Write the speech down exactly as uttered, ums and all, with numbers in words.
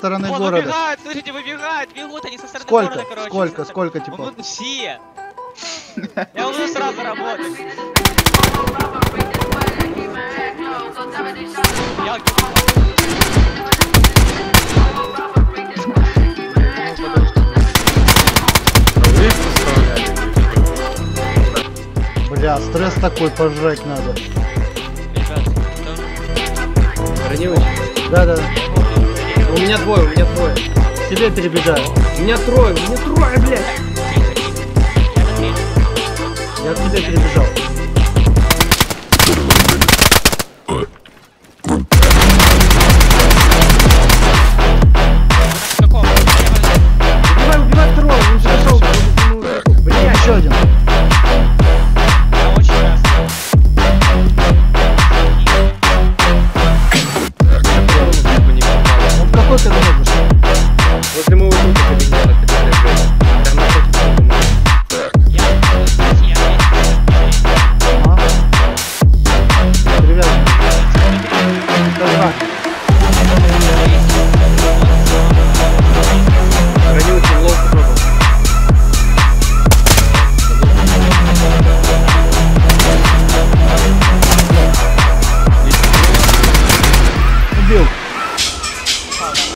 стороны Вон, города. выбегают, слышите, выбегают, бегут они со стороны Сколько? города, короче. Сколько, сколько типа? Ну, все. Я уже сразу работаю. Я... Бля, стресс такой, пожрать надо. Ранилый? Да, да, да. У меня двое, у меня двое. К тебе перебегаю. У меня трое, у меня трое, блядь. Я к тебе перебежал.